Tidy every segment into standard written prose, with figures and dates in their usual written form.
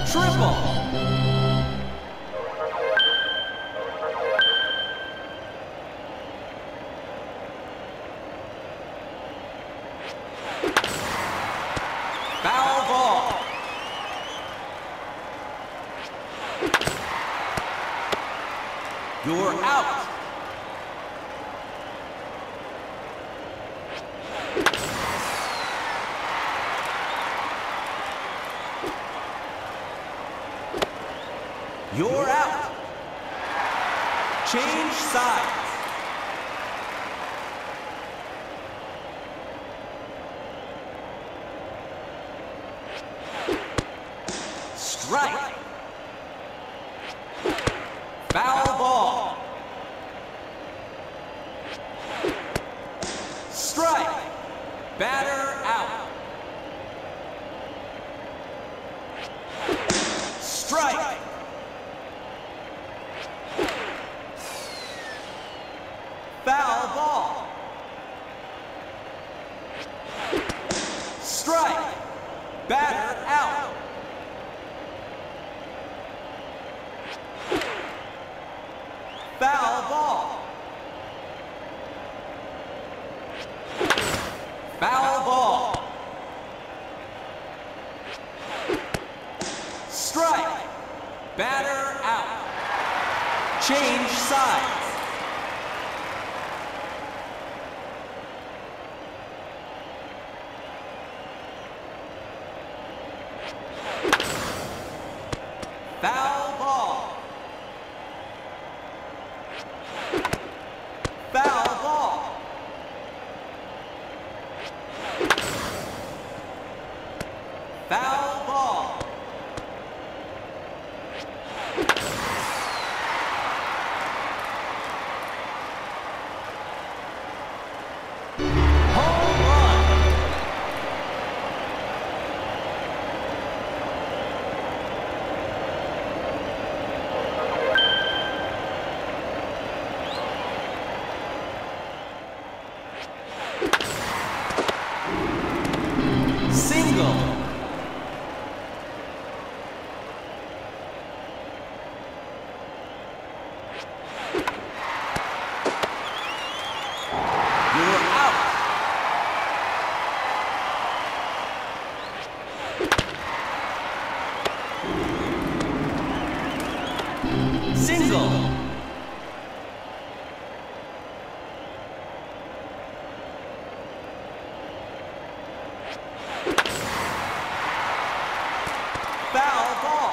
Triple. Foul ball. You're out. You're out. Change sides. Strike. Foul ball. Strike. Batter out. Strike. Foul ball. Strike. Batter out. Foul ball. Foul ball. Strike. Batter out. Change sides. Foul ball. Foul ball. Foul ball. Home run. Single. You're out. Single. Foul ball.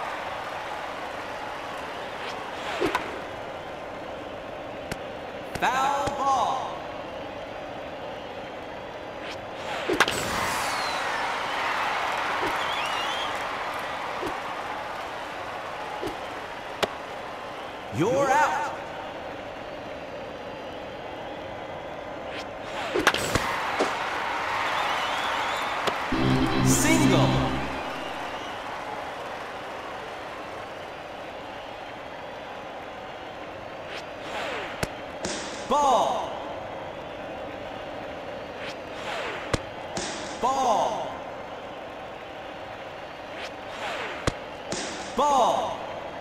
Foul ball. You're out. Single. Ball. Ball. Ball.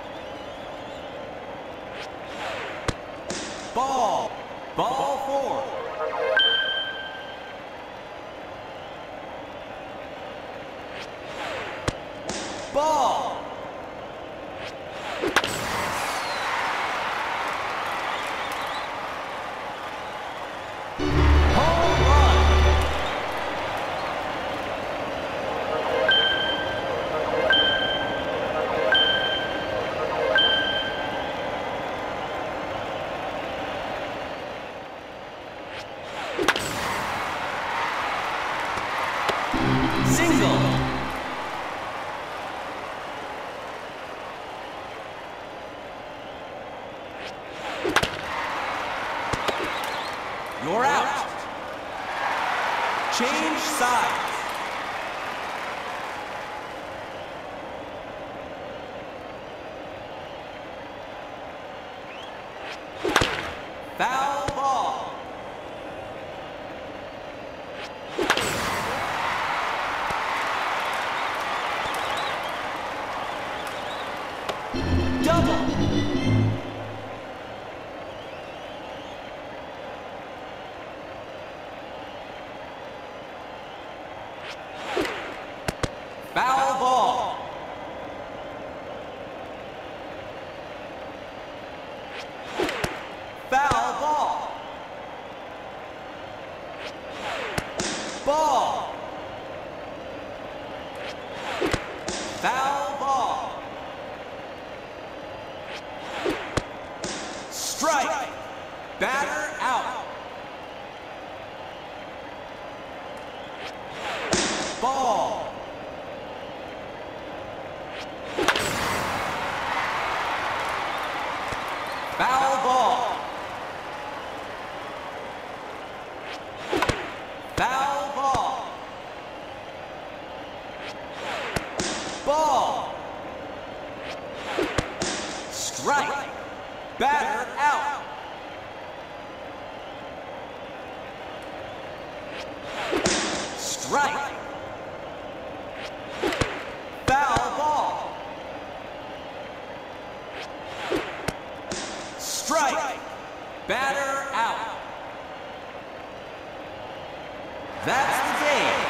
Ball. Ball four. Ball. Home run. Single. You're out. Change sides. Foul ball. Ball. Foul ball. Strike. Batter out. Ball. Foul ball. Foul ball. Ball. Strike. Batter out. Strike. Foul ball. Strike. Batter out. That's the game.